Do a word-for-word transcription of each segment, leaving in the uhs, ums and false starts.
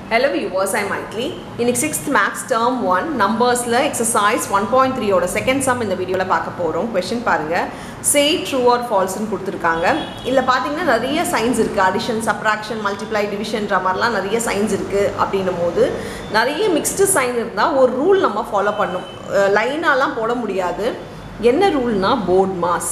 Hello viewers, I am Ii&Iii. In sixth Maths term one numbers la exercise one point three oda second sum in the video la paaka porom. Question parunga, say true or false nu kuduthirukanga. Illa pathina nariya signs irukku, addition, subtraction, multiply, division ra marla nariya signs irukku அப்படினும்போது nariya mixed sign இருந்தா ஒரு rule நம்ம follow பண்ணனும். லைனாலாம் போட முடியாது. என்ன ரூல்னா board mass.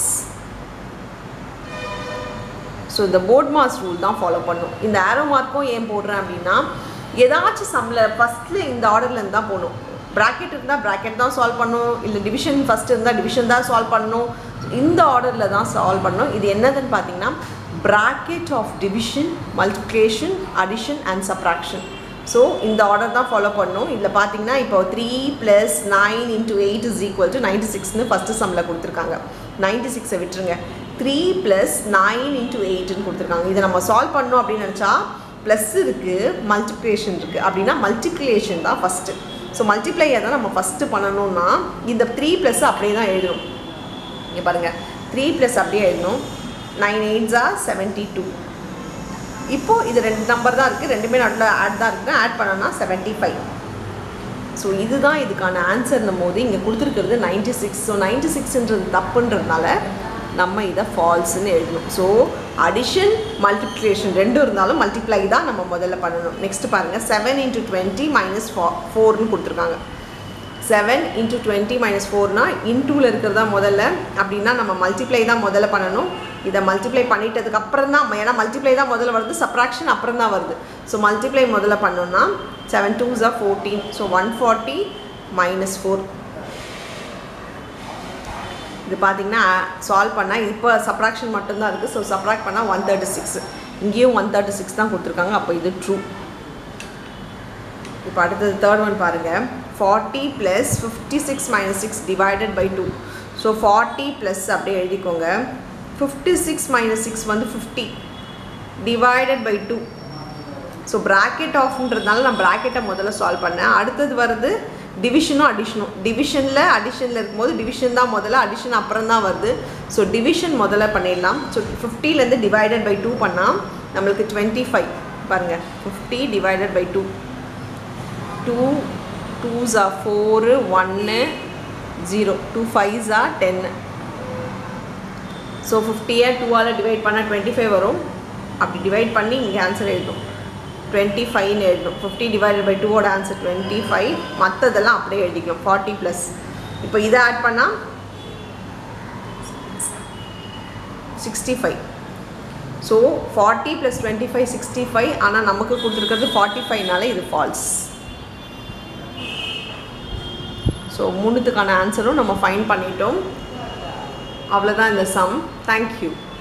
So the board mass rule தான் follow பண்ணனும். இந்த arrow மார்க்கும் ஏன் போடுறேன் அப்படினா ஏதாச்சும் சம்ல ஃபர்ஸ்ட்ல இந்த ஆர்டர்ல இருந்தா போணும். பிராக்கெட் இருந்தா பிராக்கெட் தான் சால்வ் பண்ணனும், இல்ல டிவிஷன் ஃபர்ஸ்ட் இருந்தா டிவிஷன் தான் சால்வ் பண்ணனும். இந்த ஆர்டர்ல தான் சால்வ் பண்ணனும். இது என்னதுன்னு பாத்தீங்கன்னா bracket of division, multiplication, addition and subtraction. So இந்த ஆர்டர் தான் ஃபாலோ பண்ணனும். இதுல பாத்தீங்கன்னா இப்போ three plus nine into eight is equal to ninety-six னு ஃபர்ஸ்ட் சம்ல கொடுத்திருக்காங்க. ninety-six ஐ விட்டுருங்க. three plus nine into eight னு கொடுத்திருக்காங்க. இத நம்ம சால்வ் பண்ணனும் அப்படி நினைச்சா plus இருக்கு, multiplication இருக்கு. அப்படினா multiplication தான் ஃபர்ஸ்ட். சோ மல்டிப்ளை தான் நம்ம ஃபர்ஸ்ட் பண்ணனும்னா இந்த three plus அப்படியே தான் எழுதணும். இங்க பாருங்க three plus அப்படியே எழுதணும். nine eights are seventy-two. இப்போ இது ரெண்டு நம்பர் தான் இருக்கு, ரெண்டுமே நடுவுல ஆட் தான் இருக்கு. ஆட் பண்ணனா seventy-five. சோ இதுதான் இதுக்கான ஆன்சர்னும்போது இங்க கொடுத்திருக்கிறது ninety-six. சோ ninety-six ன்றது தப்புன்றதுனால நம்ம இத false னு எழுதணும். சோ addition, multiplication ரெண்டும் இருந்தாலும் multiply தான் நம்ம முதல்ல பண்ணனும். நெக்ஸ்ட் பாருங்க seven into twenty minus four னு கொடுத்திருக்காங்க. seven into twenty minus four னா into ல இருக்குறதா முதல்ல, அப்படினா நம்ம multiply தான் முதல்ல பண்ணனும். இத multiply பண்ணிட்டதுக்கு அப்புறம் தான், ஏனா multiply தான் முதல்ல வருது, subtraction அப்புறம் தான் வருது. சோ multiply முதல்ல பண்ணனும்னா seven twos are fourteen. so one forty minus four. இது பாத்தீங்கன்னா சால்வ் பண்ணா இப்போ subtraction மட்டும் தான் இருக்கு. சோ subtract பண்ணா one thirty-six. இங்கேயும் one thirty-six தான் கொடுத்திருக்காங்க. அப்ப இது ட்ரூ. இப்போ அடுத்து third one பாருங்க. forty plus fifty-six minus six divided by two. So forty plus அப்படியே எழுதிக்கோங்க. fifty-six minus six வந்து fifty divided by two. So bracket off ன்றதால நான் bracket முதல்ல சால்வ் பண்ணேன். அடுத்து வருது டிவிஷனும் அடிஷனும். டிவிஷன்ல அடிஷன்ல இருக்கும்போது டிவிஷன் தான் முதல்ல, அடிஷன் அப்புறம் தான் வருது. சோ டிவிஷன் முதல்ல பண்ணிடலாம். சோ fifty ல இருந்து divided by two பண்ணா நமக்கு twenty-five. பாருங்க fifty divided by two. two twos are four, one zero. two fives are ten. So fifty ஐ two ஆல டிவைட் பண்ணா twenty-five வரும். அப்படி டிவைட் பண்ணி இங்க ஆன்சர் எழுதணும். twenty-five னு எழுதணும். fifty divided by two ஓட ஆன்சர் twenty-five. மத்ததெல்லாம் அப்படியே எழுதிக்கலாம். forty plus. இப்போ இத ஆட் பண்ணா sixty-five. So forty plus twenty-five sixty-five. ஆனா நமக்கு கொடுத்திருக்கிறது forty-five னால இது false. சோ மூணுத்துக்கான ஆன்சரும் நம்ம ஃபைண்ட் பண்ணிட்டோம். அவ்வளவுதான் இந்த சம். Thank you.